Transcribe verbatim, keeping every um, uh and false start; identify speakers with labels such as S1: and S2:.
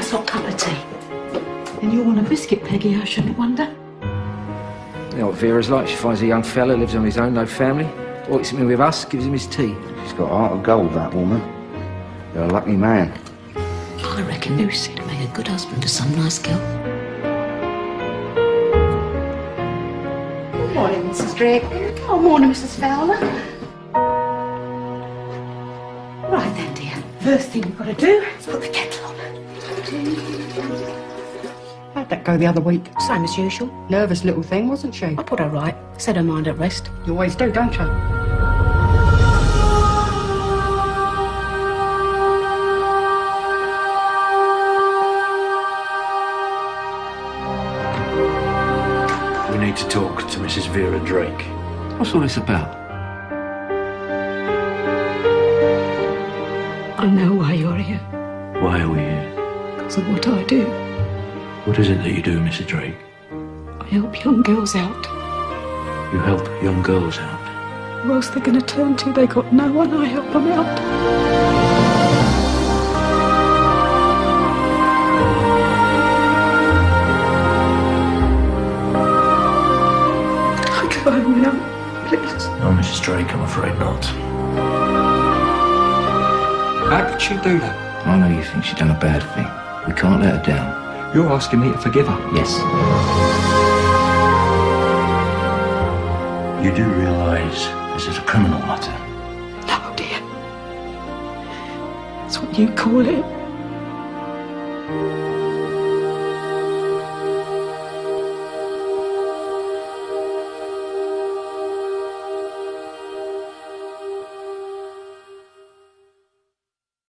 S1: nice hot cup of tea. And you want a biscuit, Peggy, I shouldn't wonder.
S2: You know what Vera's like? She finds a young fella, lives on his own, no family. Walks him in with us, gives him his tea.
S3: She's got a heart of gold, that woman. You're a lucky man.
S1: I reckon Lucy'd make a good husband to some nice girl.
S4: Good morning, Missus Drake. Oh, morning, Missus Fowler. Right then, dear. First thing we've got to do is put the kettle on.
S5: How'd that go the other week?
S4: Same as usual.
S5: Nervous little thing, wasn't she?
S4: I put her right. Set her mind at rest.
S5: You always do, don't you?
S6: We need to talk to Missus Vera Drake.
S2: What's all this about?
S1: I know why you're here.
S6: Why are we here?
S1: Because of what I do.
S6: What is it that you do, Missus Drake?
S1: I help young girls out.
S6: You help young girls out.
S1: Who else they're going to turn to? They got no one. I help them out. I go home now, please.
S6: No, Missus Drake, I'm afraid not.
S2: How could she do that? I know you think she's done a bad thing. We can't let her down. You're asking me to forgive her? Yes.
S6: You do realise this is a criminal matter?
S1: No, dear. That's what you call it.